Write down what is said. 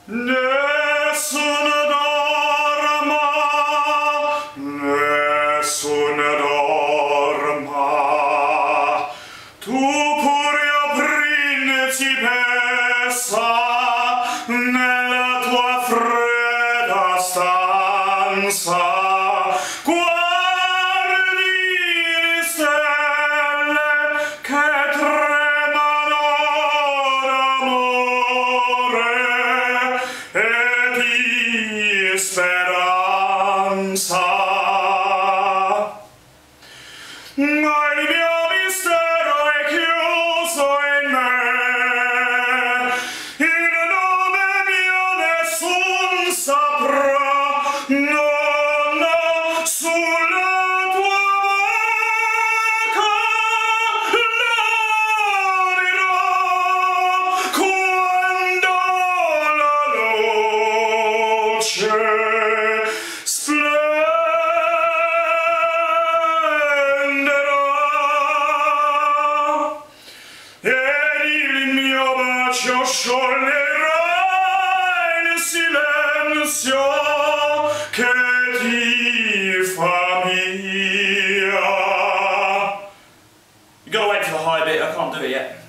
Nessuno dorma, nessuno dorma. Tu pure principessa nella tua fredda stanza. Guardi le stelle che tremano d'amore e di speranza. Ma il mio mistero è chiuso in me, il nome mio nessun saprà, no, no, sulla tua bocca l'aprirò quando la luce ed il mio bacio scioglierà il silenzio che ti fa mia. You gotta wait for the high bit, I can't do it yet.